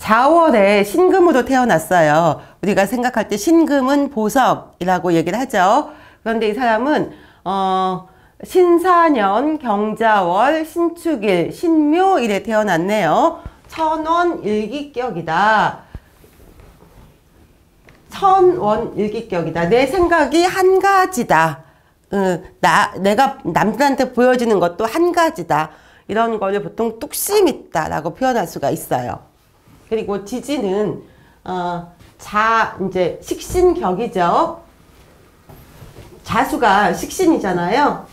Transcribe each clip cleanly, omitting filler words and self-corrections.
자월에 신금으로 태어났어요. 우리가 생각할 때 신금은 보석이라고 얘기를 하죠. 그런데 이 사람은 신사년, 경자월, 신축일, 신묘일에 태어났네요. 천원일기격이다. 천원일기격이다. 내 생각이 한 가지다. 내가 남들한테 보여지는 것도 한 가지다. 이런 거를 보통 뚝심 있다라고 표현할 수가 있어요. 그리고 지지는 이제 식신격이죠. 자수가 식신이잖아요.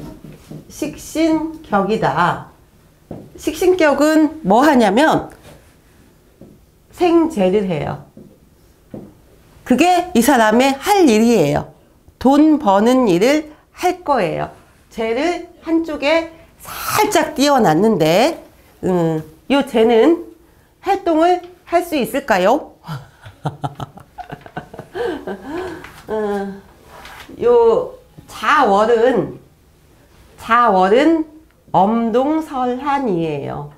식신격이다. 식신격은 뭐 하냐면 생재를 해요. 그게 이 사람의 할 일이에요. 돈 버는 일을 할 거예요. 재를 한쪽에 살짝 띄워놨는데 요 재는 활동을 할 수 있을까요? 요 자월은 엄동설한이에요.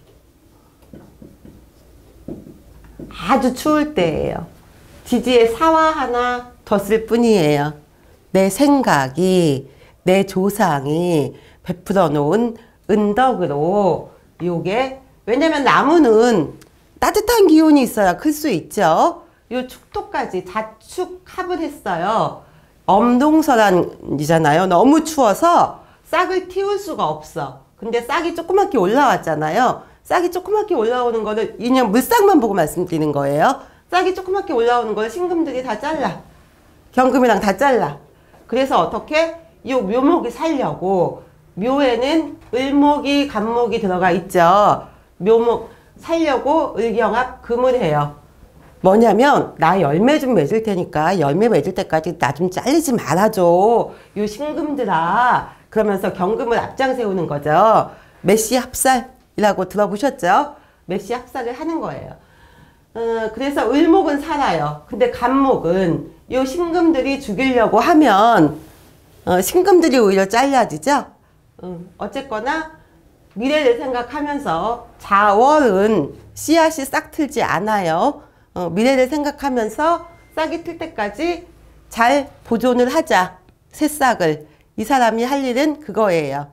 아주 추울 때예요. 지지에 사화 하나 더 쓸 뿐이에요. 내 생각이, 내 조상이 베풀어 놓은 은덕으로 요게, 왜냐면 나무는 따뜻한 기운이 있어야 클 수 있죠. 요 축토까지 자축합을 했어요. 엄동설한이잖아요. 너무 추워서 싹을 틔울 수가 없어. 근데 싹이 조그맣게 올라왔잖아요. 싹이 조그맣게 올라오는 거를 그냥 물싹만 보고 말씀드리는 거예요. 싹이 조그맣게 올라오는 걸 신금들이 다 잘라. 경금이랑 다 잘라. 그래서 어떻게? 요 묘목이 살려고, 묘에는 을목이 간목이 들어가 있죠. 묘목 살려고 을경합 금을 해요. 뭐냐면 나 열매 좀 맺을 테니까 열매 맺을 때까지 나 좀 잘리지 말아줘. 요 신금들아. 그러면서 경금을 앞장 세우는 거죠. 메시 합살이라고 들어보셨죠? 메시 합살을 하는 거예요. 그래서 을목은 살아요. 근데 간목은 요 신금들이 죽이려고 하면 신금들이 오히려 잘라지죠. 어쨌거나 미래를 생각하면서 자월은 씨앗이 싹 틀지 않아요. 미래를 생각하면서 싹이 틀 때까지 잘 보존을 하자. 새싹을. 이 사람이 할 일은 그거예요.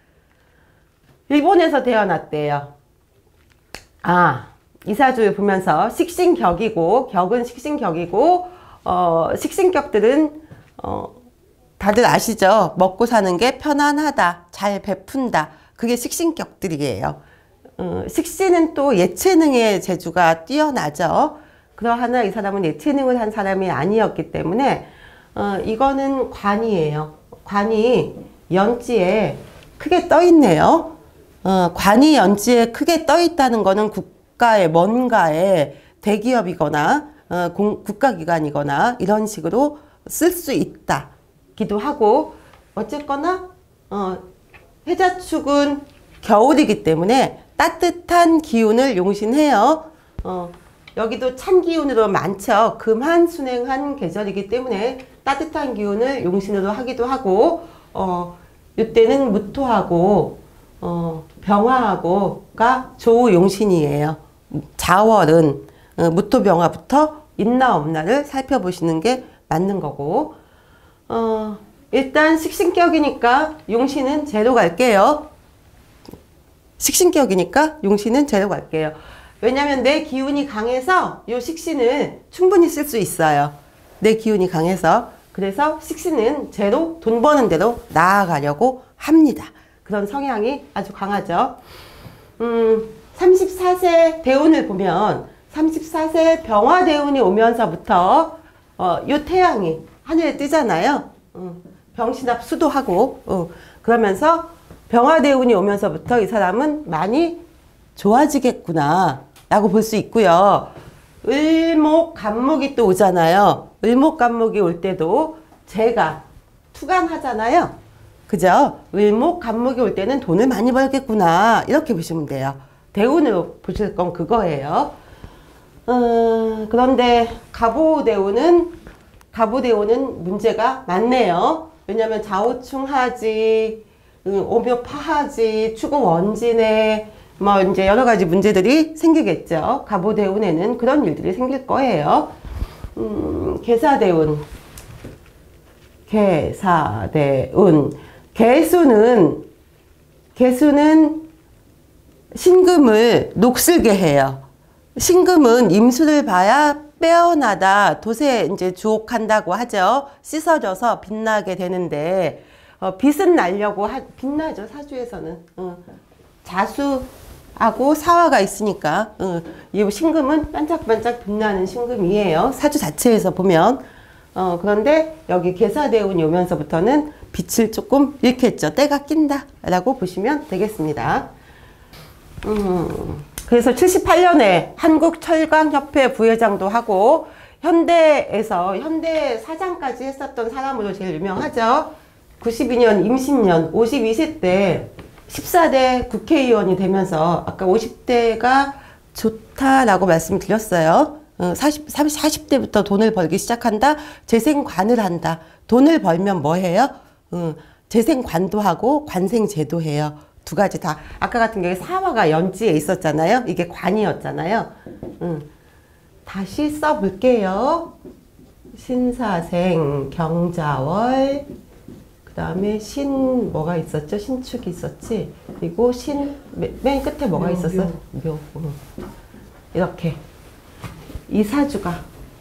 일본에서 태어났대요. 이사주를 보면서 식신격이고, 격은 식신격이고, 식신격들은 다들 아시죠? 먹고 사는 게 편안하다, 잘 베푼다. 그게 식신격들이에요. 식신은 또 예체능의 재주가 뛰어나죠. 그러하나 이 사람은 예체능을 한 사람이 아니었기 때문에 이거는 관이에요. 관이 연지에 크게 떠 있네요. 관이 연지에 크게 떠 있다는 거는 국가의 뭔가에 대기업이거나 국가기관이거나 이런 식으로 쓸 수 있다 기도 하고, 어쨌거나 해자축은 겨울이기 때문에 따뜻한 기운을 용신해요. 여기도 찬 기운으로 많죠. 금한순행한 계절이기 때문에 따뜻한 기운을 용신으로 하기도 하고, 이때는 무토하고 병화하고가 조용신이에요. 자월은 무토병화부터 있나 없나를 살펴보시는 게 맞는 거고, 일단 식신격이니까 용신은 제로 갈게요. 식신격이니까 용신은 제로 갈게요. 왜냐면 내 기운이 강해서 요 식신을 충분히 쓸 수 있어요. 내 기운이 강해서. 그래서 식신은 제로, 돈 버는 대로 나아가려고 합니다. 그런 성향이 아주 강하죠. 34세 대운을 보면 34세 병화 대운이 오면서부터 요 태양이 하늘에 뜨잖아요. 병신합 수도하고 그러면서 병화 대운이 오면서부터 이 사람은 많이 좋아지겠구나 라고 볼 수 있고요. 을목 간목이 또 오잖아요. 을목 간목이 올 때도 제가 투간하잖아요. 그죠? 을목 간목이 올 때는 돈을 많이 벌겠구나 이렇게 보시면 돼요. 대운으로 보실 건 그거예요. 그런데 갑오대운은 문제가 많네요. 왜냐하면 좌우충하지, 오묘파하지, 추구원진에 뭐 이제 여러 가지 문제들이 생기겠죠. 갑오대운에는 그런 일들이 생길 거예요. 개사대운. 개수는 신금을 녹슬게 해요. 신금은 임수를 봐야 빼어나다 돛에 이제 주옥한다고 하죠. 씻어져서 빛나게 되는데 빛은 나려고 빛나죠. 사주에서는 자수하고 사화가 있으니까 이 신금은 반짝반짝 빛나는 신금이에요. 사주 자체에서 보면 그런데 여기 개사대운이 오면서부터는 빛을 조금 잃겠죠. 때가 낀다 라고 보시면 되겠습니다. 그래서 78년에 한국철강협회 부회장도 하고 현대에서 현대 사장까지 했었던 사람으로 제일 유명하죠. 92년 임신년 52세 때 14대 국회의원이 되면서 아까 50대가 좋다라고 말씀드렸어요. 40대부터 돈을 벌기 시작한다. 재생관을 한다. 돈을 벌면 뭐 해요? 재생관도 하고 관생제도 해요. 두 가지 다. 아까 같은 경우에 사화가 연지에 있었잖아요. 이게 관이었잖아요. 다시 써볼게요. 신사생, 경자월, 그 다음에 뭐가 있었죠? 신축이 있었지. 그리고 맨 끝에 뭐가 있었어? 묘. 이렇게. 이 사주가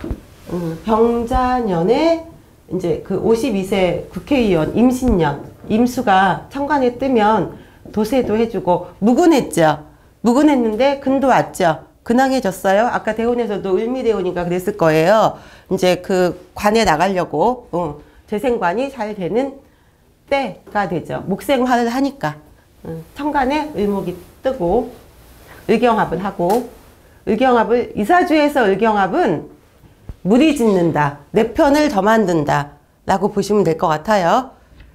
병자년에 이제 그 52세 국회의원 임신년, 임수가 천간에 뜨면 도세도 해주고 무근했죠. 무근했는데 근도 왔죠. 근황해졌어요. 아까 대운에서도 을미대운인가 그랬을 거예요. 이제 그 관에 나가려고 재생관이 잘 되는 때가 되죠. 목생화를 하니까 천간에 을목이 뜨고 을경합을 하고 이사주에서 을경합은 무리 짓는다. 내 편을 더 만든다 라고 보시면 될 것 같아요.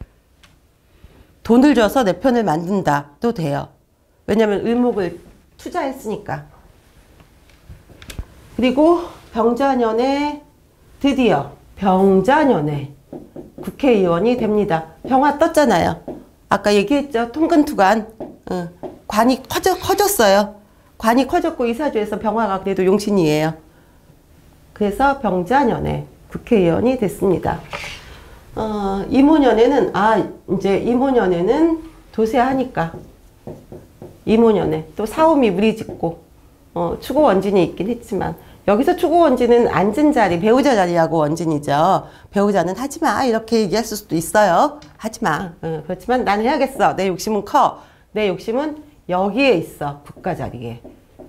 돈을 줘서 내 편을 만든다도 돼요. 왜냐면 을목을 투자했으니까. 그리고 병자년에 드디어 병자년에 국회의원이 됩니다. 병화 떴잖아요. 아까 얘기했죠. 통근투관. 관이 커졌어요. 관이 커졌고 이사주에서 병화가 그래도 용신이에요. 그래서 병자년에 국회의원이 됐습니다. 이모년에는 이모년에는 도세하니까 이모년에 또 사오미 무리짓고 추고 원진이 있긴 했지만 여기서 추고 원진은 앉은 자리 배우자 자리하고 원진이죠. 배우자는 하지마 이렇게 얘기할 수도 있어요. 하지마. 그렇지만 난 해야겠어. 내 욕심은 커. 내 욕심은 여기에 있어. 국가 자리에.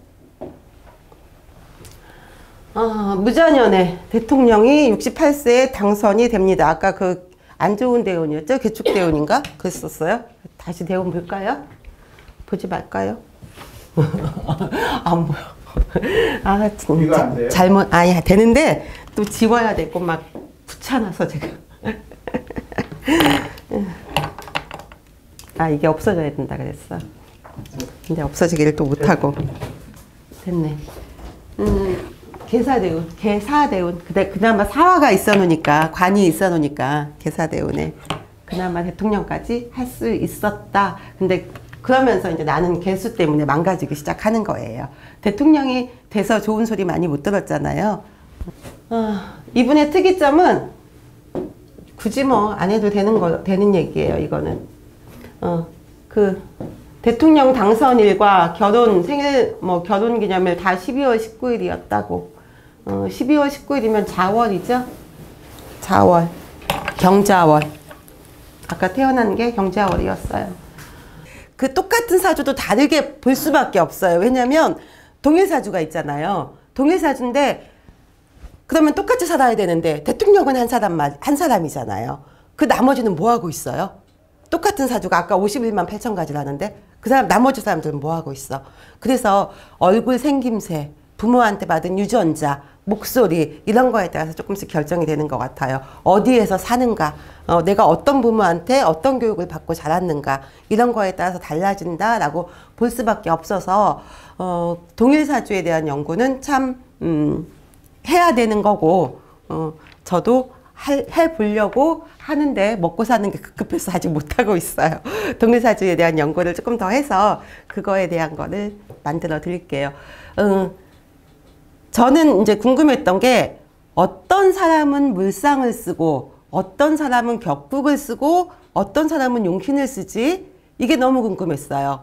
무자년에 대통령이 68세에 당선이 됩니다. 아까 그 안 좋은 대운이었죠? 개축대운인가? 그랬었어요. 다시 대운 볼까요? 보지 말까요? 안 보여. 아 진짜 잘못 아니야 되는데 또 지워야 되고 막 붙여놔서 제가 이게 없어져야 된다 그랬어. 근데 없어지기를 또 못하고 됐네. 개사대운. 그나마 사화가 있어 놓으니까, 관이 있어 놓으니까, 개사대운에. 그나마 대통령까지 할 수 있었다. 근데 그러면서 이제 나는 개수 때문에 망가지기 시작하는 거예요. 대통령이 돼서 좋은 소리 많이 못 들었잖아요. 이분의 특이점은 굳이 뭐 안 해도 되는 얘기예요, 이거는. 대통령 당선일과 결혼 기념일 다 12월 19일이었다고. 12월 19일이면 자월이죠? 자월. 경자월. 아까 태어난 게 경자월이었어요. 그 똑같은 사주도 다르게 볼 수밖에 없어요. 왜냐면 동일사주가 있잖아요. 동일사주인데 그러면 똑같이 살아야 되는데 대통령은 한 사람이잖아요. 그 나머지는 뭐 하고 있어요? 똑같은 사주가 아까 51만 8천 가지라는데 그 나머지 사람들은 뭐 하고 있어? 그래서 얼굴 생김새, 부모한테 받은 유전자, 목소리 이런 거에 따라서 조금씩 결정이 되는 것 같아요. 어디에서 사는가, 내가 어떤 부모한테 어떤 교육을 받고 자랐는가 이런 거에 따라서 달라진다라고 볼 수밖에 없어서 동일사주에 대한 연구는 참 해야 되는 거고 저도 해보려고 하는데 먹고 사는 게 급급해서 아직 못하고 있어요. 동일사주에 대한 연구를 조금 더 해서 그거에 대한 거를 만들어 드릴게요. 저는 이제 궁금했던 게 어떤 사람은 물상을 쓰고 어떤 사람은 격국을 쓰고 어떤 사람은 용신을 쓰지? 이게 너무 궁금했어요.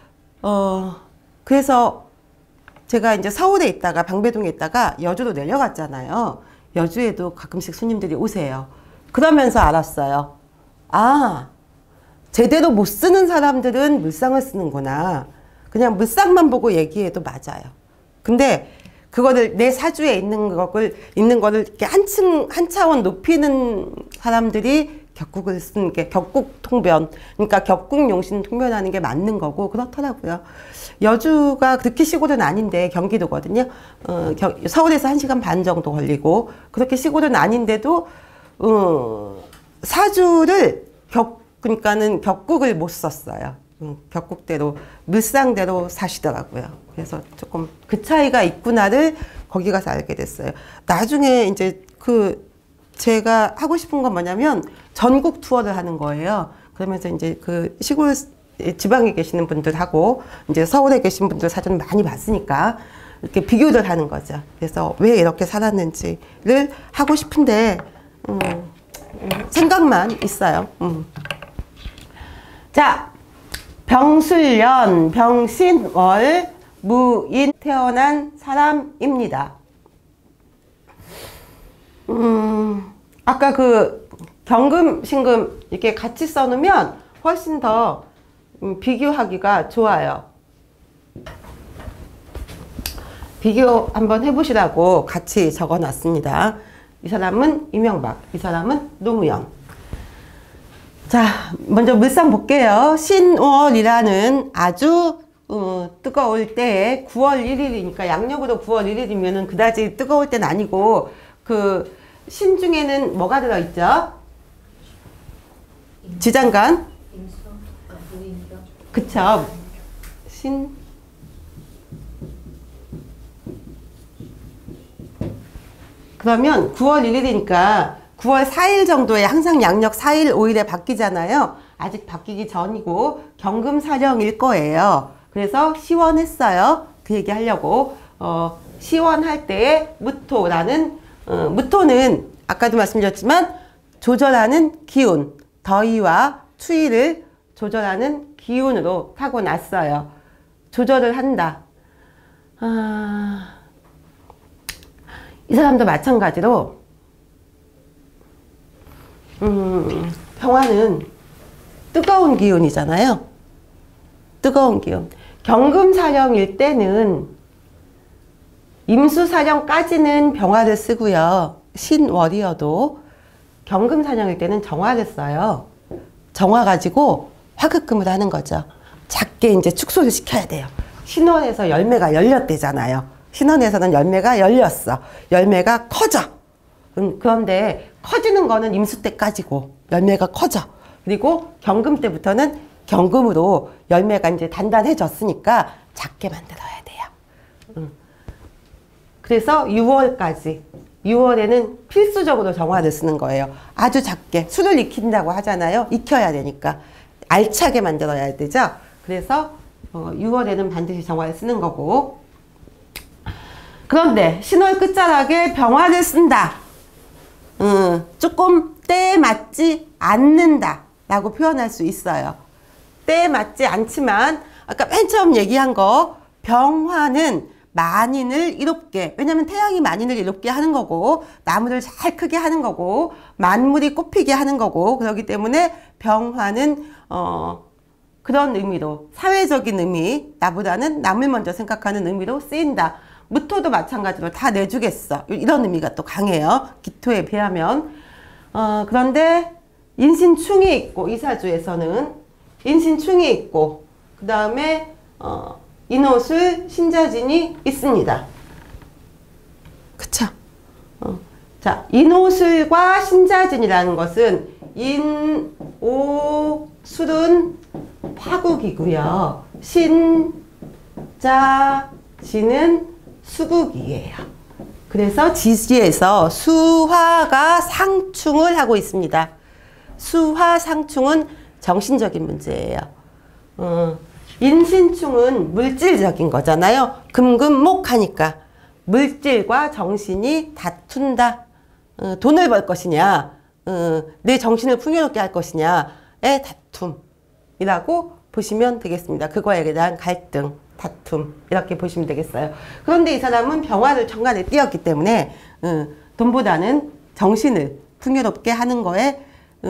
그래서 제가 이제 서울에 있다가 방배동에 있다가 여주로 내려갔잖아요. 여주에도 가끔씩 손님들이 오세요. 그러면서 알았어요. 아, 제대로 못 쓰는 사람들은 물상을 쓰는구나. 그냥 물상만 보고 얘기해도 맞아요. 근데 그거를 내 사주에 있는 거를 이렇게 한 차원 높이는 사람들이 격국을 쓰는 게 격국 통변, 그러니까 격국 용신 통변하는 게 맞는 거고 그렇더라고요. 여주가 그렇게 시골은 아닌데 경기도거든요. 서울에서 1시간 반 정도 걸리고 그렇게 시골은 아닌데도 사주를 그러니까는 격국을 못 썼어요. 격국대로 물상대로 사시더라고요. 그래서 조금 그 차이가 있구나를 거기 가서 알게 됐어요. 나중에 이제 제가 하고 싶은 건 뭐냐면 전국 투어를 하는 거예요. 그러면서 이제 그 시골 지방에 계시는 분들하고 이제 서울에 계신 분들 사진을 많이 봤으니까 이렇게 비교를 하는 거죠. 그래서 왜 이렇게 살았는지를 하고 싶은데 생각만 있어요. 자, 병술년, 병신월, 무인 태어난 사람입니다. 아까 그 경금, 신금 이렇게 같이 써놓으면 훨씬 더 비교하기가 좋아요. 비교 한번 해보시라고 같이 적어놨습니다. 이 사람은 이명박, 이 사람은 노무현. 자, 먼저 물상 볼게요. 신월이라는 아주 뜨거울 때에 9월 1일이니까 양력으로 9월 1일이면은 그다지 뜨거울 때는 아니고 그 신 중에는 뭐가 들어있죠? 지장간? 그쵸. 신. 그러면 9월 1일이니까 9월 4일 정도에 항상 양력 4일, 5일에 바뀌잖아요. 아직 바뀌기 전이고 경금사령일 거예요. 그래서 시원했어요. 그 얘기 하려고. 시원할 때에 무토라는 무토는 아까도 말씀드렸지만 조절하는 기운, 더위와 추위를 조절하는 기운으로 타고났어요. 조절을 한다. 이 사람도 마찬가지로 평화는 뜨거운 기운이잖아요. 뜨거운 기운. 경금사령일 때는 임수사령까지는 병화를 쓰고요. 신월이어도 경금사령일 때는 정화를 써요. 정화 가지고 화급금을 하는 거죠. 작게 이제 축소를 시켜야 돼요. 신월에서 열매가 열렸대잖아요. 신월에서는 열매가 열렸어. 열매가 커져. 그런데 커지는 거는 임수 때까지고 열매가 커져. 그리고 경금 때부터는 경금으로 열매가 이제 단단해졌으니까 작게 만들어야 돼요. 그래서 6월까지 6월에는 필수적으로 정화를 쓰는 거예요. 아주 작게 술을 익힌다고 하잖아요. 익혀야 되니까 알차게 만들어야 되죠. 그래서 6월에는 반드시 정화를 쓰는 거고 그런데 신월 끝자락에 병화를 쓴다. 조금 때에 맞지 않는다 라고 표현할 수 있어요. 때에 맞지 않지만 아까 맨 처음 얘기한 거 병화는 만인을 이롭게 왜냐면 태양이 만인을 이롭게 하는 거고 나무를 잘 크게 하는 거고 만물이 꽃피게 하는 거고 그렇기 때문에 병화는 그런 의미로 사회적인 의미 나보다는 남을 먼저 생각하는 의미로 쓰인다. 무토도 마찬가지로 다 내주겠어 이런 의미가 또 강해요. 기토에 비하면 그런데 인신충이 있고 이사주에서는 인신충이 있고 그 다음에 인호술 신자진이 있습니다. 그쵸? 자, 인호술과 신자진이라는 것은 인오술은 화국이고요. 신자진은 수국이에요. 그래서 지지에서 수화가 상충을 하고 있습니다. 수화 상충은 정신적인 문제예요. 인신충은 물질적인 거잖아요. 금금목 하니까 물질과 정신이 다툰다. 돈을 벌 것이냐, 내 정신을 풍요롭게 할 것이냐의 다툼이라고 보시면 되겠습니다. 그거에 대한 갈등, 다툼 이렇게 보시면 되겠어요. 그런데 이 사람은 병화를 천간에 띄었기 때문에 돈보다는 정신을 풍요롭게 하는 거에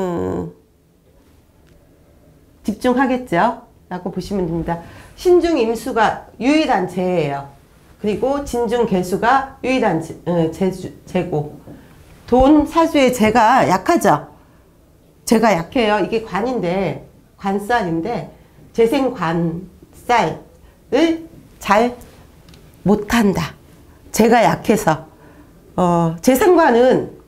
집중하겠죠 라고 보시면 됩니다. 신중 임수가 유일한 재예요. 그리고 진중 개수가 유일한 재고. 돈 사주의 재가 약하죠. 재가 약해요. 이게 관인데, 관살인데 재생관살을 잘 못한다. 재가 약해서. 재생관은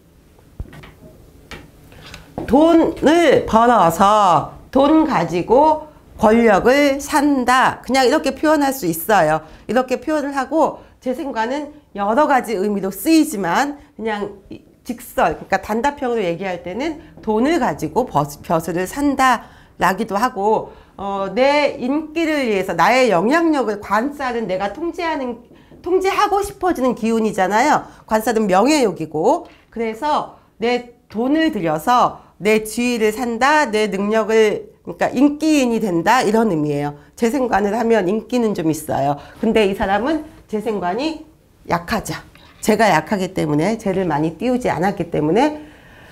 돈을 벌어서 돈 가지고 권력을 산다. 그냥 이렇게 표현할 수 있어요. 이렇게 표현을 하고 재생관은 여러 가지 의미로 쓰이지만 그냥 직설, 그러니까 단답형으로 얘기할 때는 돈을 가지고 벼슬을 산다 라기도 하고 내 인기를 위해서 나의 영향력을 관살은 내가 통제하고 싶어지는 기운이잖아요. 관살은 명예욕이고 그래서 내 돈을 들여서 내 지위를 산다, 내 능력을 그러니까 인기인이 된다 이런 의미예요. 재생관을 하면 인기는 좀 있어요. 근데 이 사람은 재생관이 약하죠. 재가 약하기 때문에 재를 많이 띄우지 않았기 때문에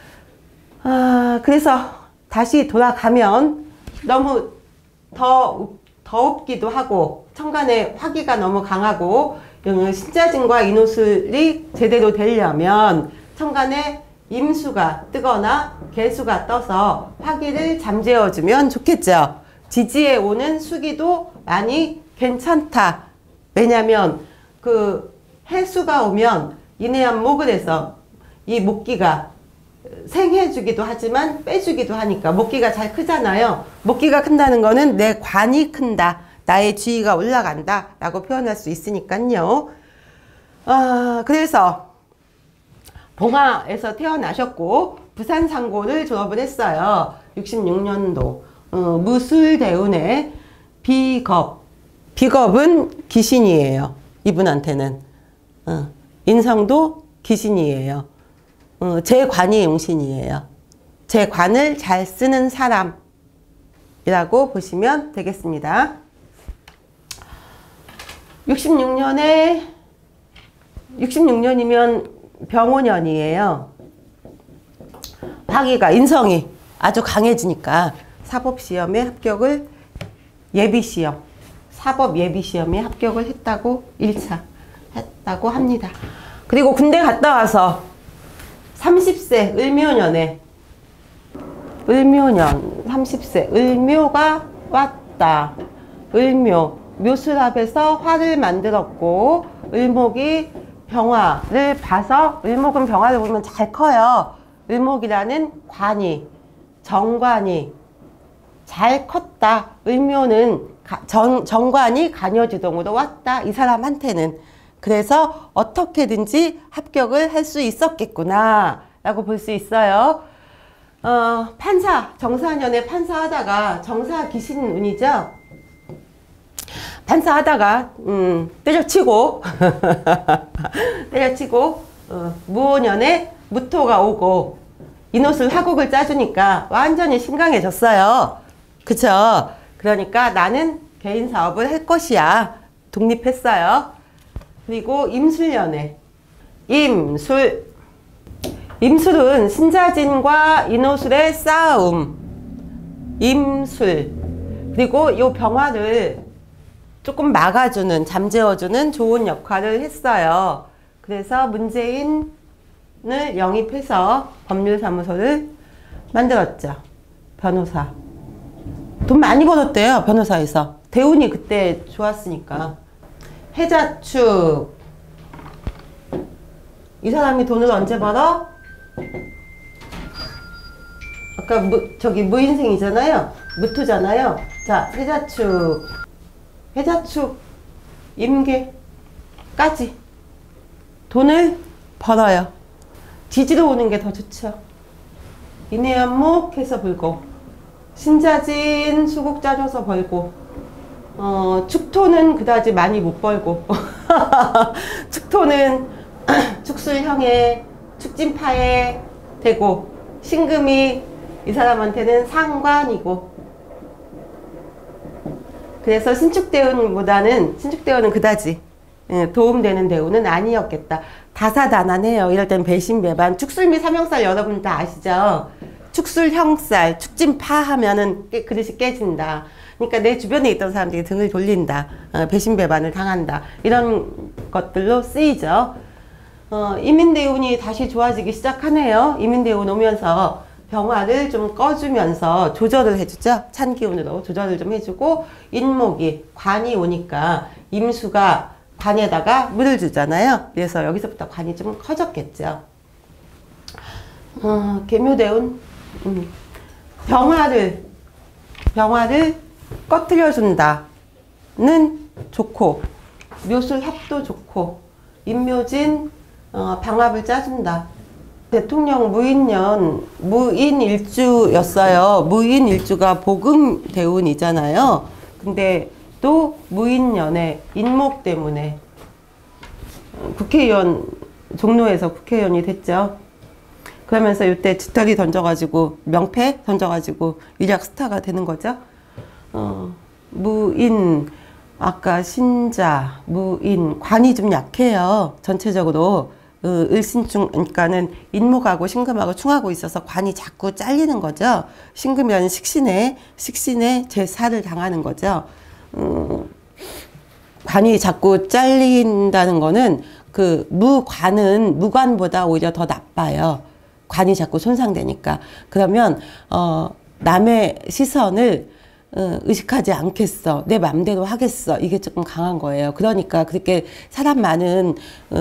그래서 다시 돌아가면 너무 더웁기도 하고 천간에 화기가 너무 강하고 신자진과 인호술이 제대로 되려면 천간에 임수가 뜨거나 개수가 떠서 화기를 잠재워주면 좋겠죠. 지지에 오는 수기도 많이 괜찮다. 왜냐면 그 해수가 오면 인해한목을 해서 이 목기가 생해주기도 하지만 빼주기도 하니까 목기가 잘 크잖아요. 목기가 큰다는 거는 내 관이 큰다. 나의 지위가 올라간다 라고 표현할 수 있으니까요. 그래서 봉화에서 태어나셨고 부산상고를 졸업을 했어요. 66년도 무술대운의 비겁은 귀신이에요. 이분한테는 인성도 귀신이에요. 제 관이 용신이에요. 제 관을 잘 쓰는 사람이라고 보시면 되겠습니다. 66년이면 병오년이에요. 화기가 인성이 아주 강해지니까 사법시험에 합격을 예비시험, 사법 예비시험에 합격을 했다고 1차 했다고 합니다. 그리고 군대 갔다 와서 30세 을묘년에 을묘년 30세 을묘가 왔다. 묘술합에서 화를 만들었고 을목이 병화를 봐서 을목은 병화를 보면 잘 커요. 을목이라는 관이 정관이 잘 컸다. 을묘는 정관이 간여주동으로 왔다. 이 사람한테는. 그래서 어떻게든지 합격을 할 수 있었겠구나 라고 볼 수 있어요. 판사, 정사년에 판사하다가 정사 귀신 운이죠. 판사하다가 때려치고 무오년에 무토가 오고 인호술 화국을 짜주니까 완전히 신강해졌어요. 그쵸? 그러니까 나는 개인 사업을 할 것이야. 독립했어요. 그리고 임술년에 임술은 신자진과 인호술의 싸움. 임술. 그리고 이 병화를 조금 막아주는, 잠재워주는 좋은 역할을 했어요. 그래서 문재인을 영입해서 법률사무소를 만들었죠. 변호사. 돈 많이 벌었대요, 변호사에서. 대운이 그때 좋았으니까. 해자축. 이 사람이 돈을 언제 벌어? 아까 무인생이잖아요. 무토잖아요. 자, 해자축, 임계까지 돈을 벌어요. 지지로 오는 게 더 좋죠. 인해안목 해서 불고, 신자진 수국 짜줘서 벌고, 축토는 그다지 많이 못 벌고, 축토는 축술형에 축진파에 되고, 신금이 이 사람한테는 상관이고, 그래서 신축대운은 그다지 도움되는 대운은 아니었겠다. 다사다난해요. 이럴 땐 배신배반. 축술미 삼형살 여러분 다 아시죠? 축술형살, 축진파 하면은 그릇이 깨진다. 그러니까 내 주변에 있던 사람들이 등을 돌린다. 배신배반을 당한다. 이런 것들로 쓰이죠. 이민대운이 다시 좋아지기 시작하네요. 이민대운 오면서 병화를 좀 꺼주면서 조절을 해주죠. 찬 기운으로 조절을 좀 해주고, 인목이 관이 오니까 임수가 관에다가 물을 주잖아요. 그래서 여기서부터 관이 좀 커졌겠죠. 계묘대운, 병화를 꺼트려 준다는 좋고, 묘술 합도 좋고, 인묘진 방합을 짜준다. 대통령 무인년, 무인일주였어요. 무인일주가 복음대운이잖아요. 근데 또 무인년에 인목 때문에 국회의원, 종로에서 국회의원이 됐죠. 그러면서 이때 쥐털이 던져가지고, 명패 던져가지고 일약 스타가 되는 거죠. 무인, 아까 신자, 무인, 관이 좀 약해요. 전체적으로. 을신충, 그러니까는 인목하고 신금하고 충하고 있어서 관이 자꾸 잘리는 거죠. 신금이라는 식신에 제사를 당하는 거죠. 관이 자꾸 잘린다는 거는 그 무관보다 오히려 더 나빠요. 관이 자꾸 손상되니까. 그러면 남의 시선을 의식하지 않겠어. 내 맘대로 하겠어. 이게 조금 강한 거예요. 그러니까 그렇게 사람 많은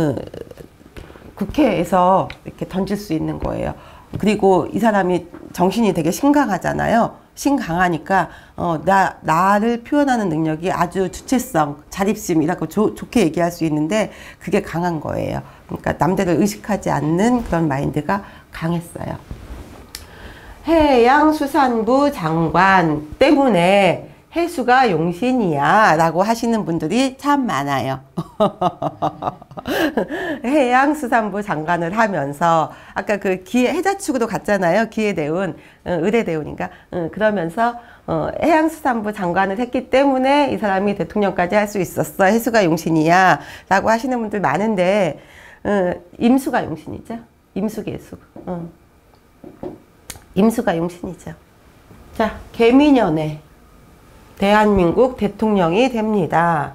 국회에서 이렇게 던질 수 있는 거예요. 그리고 이 사람이 정신이 되게 신강하잖아요. 신강하니까 나를 표현하는 능력이 아주 주체성, 자립심 이라고 좋게 얘기할 수 있는데 그게 강한 거예요. 그러니까 남들을 의식하지 않는 그런 마인드가 강했어요. 해양수산부 장관 때문에 해수가 용신이야 라고 하시는 분들이 참 많아요. 해양수산부 장관을 하면서 아까 그 해자축으로 갔잖아요. 기해대운, 의대대운인가. 그러면서 해양수산부 장관을 했기 때문에 이 사람이 대통령까지 할 수 있었어. 해수가 용신이야 라고 하시는 분들 많은데 임수가 용신이죠. 임수계수. 임수가 용신이죠. 자, 개미년에 대한민국 대통령이 됩니다.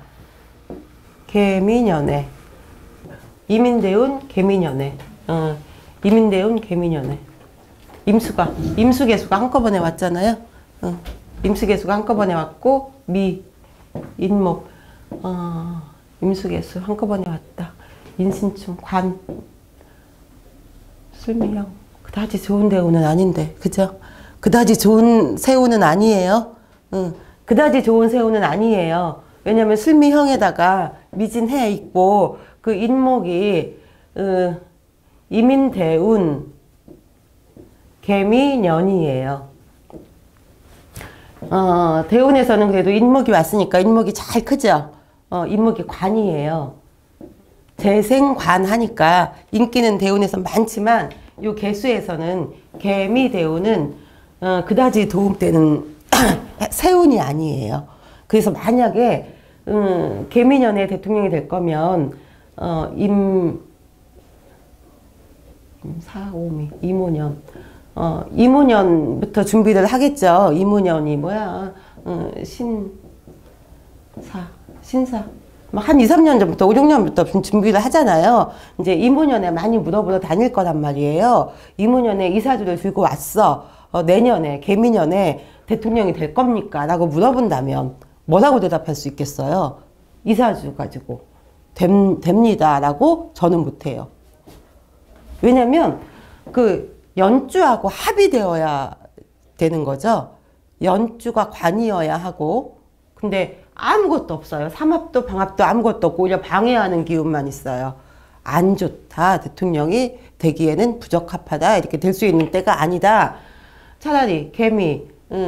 개미년에. 이민대운 개미년에. 이민대운 개미년에. 임수계수가 한꺼번에 왔잖아요. 임수계수가 한꺼번에 왔고, 인목, 임수계수 한꺼번에 왔다. 인신충, 관, 술미형. 그다지 좋은 대우는 아닌데, 그죠? 그다지 좋은 세우는 아니에요. 그다지 좋은 세우는 아니에요. 왜냐면 술미형에다가 미진해 있고 그 인목이 이민대운 개미년이에요. 대운에서는 그래도 인목이 왔으니까 인목이 잘 크죠. 인목이 관이에요. 재생관 하니까 인기는 대운에서 많지만 요 개수에서는 개미대운은 그다지 도움되는 세운이 아니에요. 그래서 만약에 개미년에 대통령이 될 거면 임사오미 이모년 이모년부터 준비를 하겠죠. 이모년이 뭐야? 신사 한 2, 3년 전부터 5, 6년부터 준비를 하잖아요. 이제 이모년에 많이 물어보러 다닐 거란 말이에요. 이모년에 이사주를 들고 왔어. 내년에 개미년에 대통령이 될 겁니까? 라고 물어본다면 뭐라고 대답할 수 있겠어요? 이사주 가지고 됩니다 라고 저는 못해요. 왜냐면 그 연주하고 합이 되어야 되는 거죠. 연주가 관이어야 하고, 근데 아무것도 없어요. 삼합도 방합도 아무것도 없고 오히려 방해하는 기운만 있어요. 안 좋다. 대통령이 되기에는 부적합하다. 이렇게 될 수 있는 때가 아니다. 차라리 개미,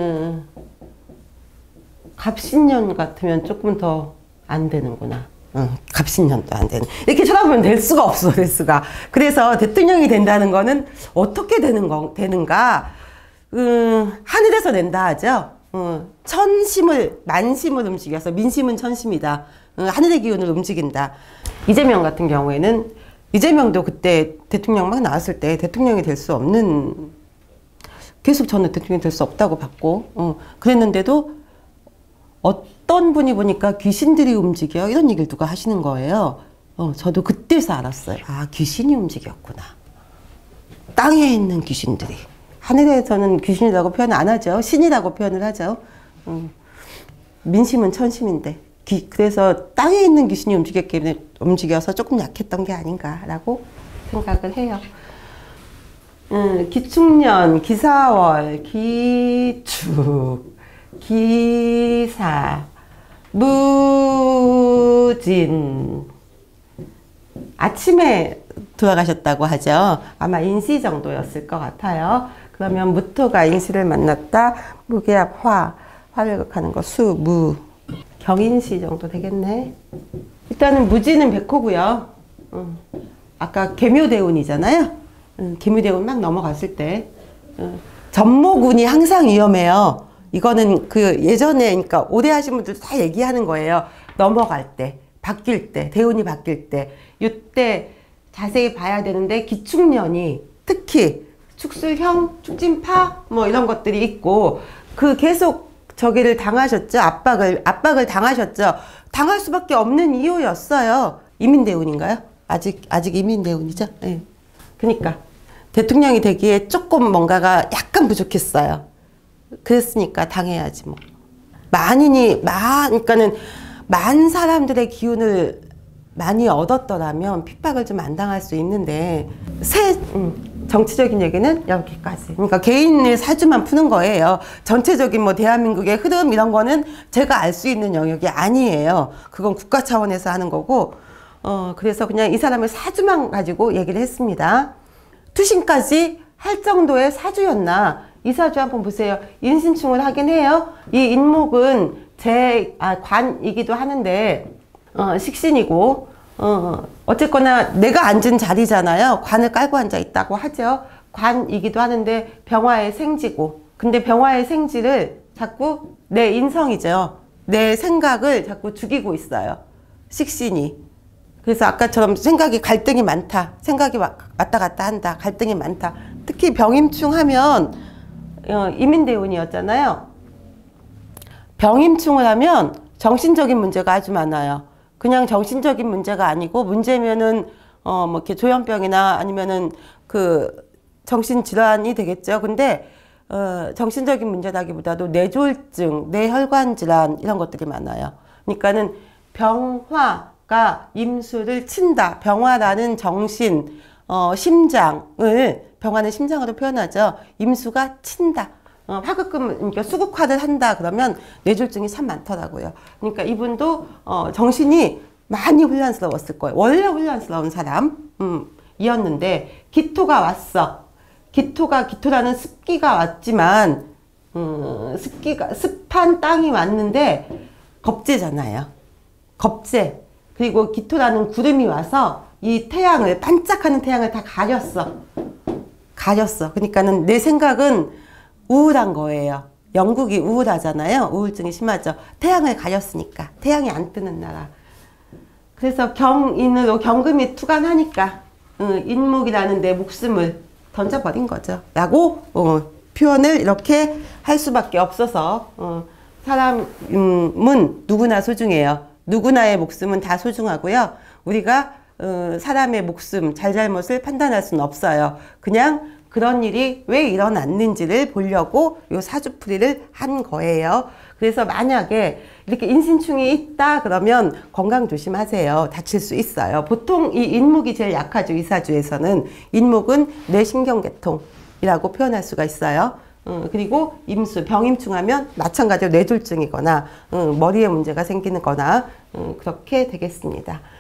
갑신년 같으면 조금 더 안 되는구나. 갑신년도 안 되는. 이렇게 쳐다보면 될 수가 없어, 될 수가. 그래서 대통령이 된다는 거는 어떻게 되는가? 하늘에서 낸다 하죠. 천심을, 만심을 움직여서 민심은 천심이다. 하늘의 기운을 움직인다. 이재명 같은 경우에는 이재명도 그때 대통령 막 나왔을 때 대통령이 될 수 없는, 계속 저는 대통령이 될 수 없다고 봤고, 그랬는데도 어떤 분이 보니까 귀신들이 움직여 이런 얘기를 누가 하시는 거예요. 저도 그때서 알았어요. 아, 귀신이 움직였구나. 땅에 있는 귀신들이. 하늘에서는 귀신이라고 표현 안 하죠. 신이라고 표현을 하죠. 민심은 천심인데. 그래서 땅에 있는 귀신이 움직여서 조금 약했던 게 아닌가라고 생각을 해요. 기축년, 기사월, 기축, 기사, 무진. 아침에 돌아가셨다고 하죠. 아마 인시 정도였을 것 같아요. 그러면 무토가 인시를 만났다. 무게합 화를 극하는 거 수, 무. 경인시 정도 되겠네. 일단은 무지는 백호고요. 아까 계묘대운이잖아요. 계묘대운 막 넘어갔을 때 전모군이 항상 위험해요. 이거는 그 예전에, 그러니까 오래 하신 분들 다 얘기하는 거예요. 넘어갈 때, 바뀔 때, 대운이 바뀔 때, 이때 자세히 봐야 되는데, 기축년이 특히 축술형, 축진파 뭐 이런 것들이 있고, 그 계속 저기를 당하셨죠. 압박을 당하셨죠. 당할 수밖에 없는 이유였어요. 이민대운인가요? 아직 이민대운이죠. 네. 그러니까 대통령이 되기에 조금 뭔가가 약간 부족했어요. 그랬으니까 당해야지 뭐. 그러니까는 만 사람들의 기운을 많이 얻었더라면 핍박을 좀 안 당할 수 있는데, 정치적인 얘기는 여기까지. 그러니까 개인의 사주만 푸는 거예요. 전체적인 뭐 대한민국의 흐름 이런 거는 제가 알 수 있는 영역이 아니에요. 그건 국가 차원에서 하는 거고, 그래서 그냥 이 사람의 사주만 가지고 얘기를 했습니다. 투신까지 할 정도의 사주였나? 이 사주 한번 보세요. 인신충을 하긴 해요. 이 인목은 관이기도 하는데, 식신이고, 어쨌거나 내가 앉은 자리잖아요. 관을 깔고 앉아 있다고 하죠. 관이기도 하는데 병화의 생지고, 근데 병화의 생지를 자꾸 내 인성이죠. 내 생각을 자꾸 죽이고 있어요. 식신이. 그래서 아까처럼 생각이 갈등이 많다. 생각이 왔다 갔다 한다. 갈등이 많다. 특히 병임충 하면 이민대운이었잖아요. 병임충을 하면 정신적인 문제가 아주 많아요. 그냥 정신적인 문제가 아니고, 문제면은 뭐 이렇게 조현병이나 아니면은 그 정신질환이 되겠죠. 근데 정신적인 문제라기보다도 뇌졸중, 뇌혈관 질환 이런 것들이 많아요. 그러니까는 병화가 임수를 친다. 병화라는 정신, 심장을, 병화는 심장으로 표현하죠. 임수가 친다. 그러니까 수국화를 한다 그러면 뇌졸중이 참 많더라고요. 그러니까 이분도 정신이 많이 혼란스러웠을 거예요. 원래 혼란스러운 사람이었는데 기토가 왔어. 기토라는 습기가 왔지만 습한 땅이 왔는데 겁재잖아요. 겁재. 그리고 기토라는 구름이 와서 이 태양을, 반짝하는 태양을 다 가렸어. 그러니까는 내 생각은 우울한 거예요. 영국이 우울하잖아요. 우울증이 심하죠. 태양을 가렸으니까. 태양이 안 뜨는 나라. 그래서 경인으로 경금이 투간하니까 인목이라는 내 목숨을 던져버린 거죠. 라고 표현을 이렇게 할 수밖에 없어서 사람은 누구나 소중해요. 누구나의 목숨은 다 소중하고요. 우리가 사람의 목숨, 잘잘못을 판단할 수는 없어요. 그냥 그런 일이 왜 일어났는지를 보려고 요 사주풀이를 한 거예요. 그래서 만약에 이렇게 인신충이 있다 그러면 건강 조심하세요. 다칠 수 있어요. 보통 이 인목이 제일 약하죠. 이 사주에서는. 인목은 뇌신경계통이라고 표현할 수가 있어요. 그리고 임수, 병임충하면 마찬가지로 뇌졸중이거나 머리에 문제가 생기는 거나 그렇게 되겠습니다.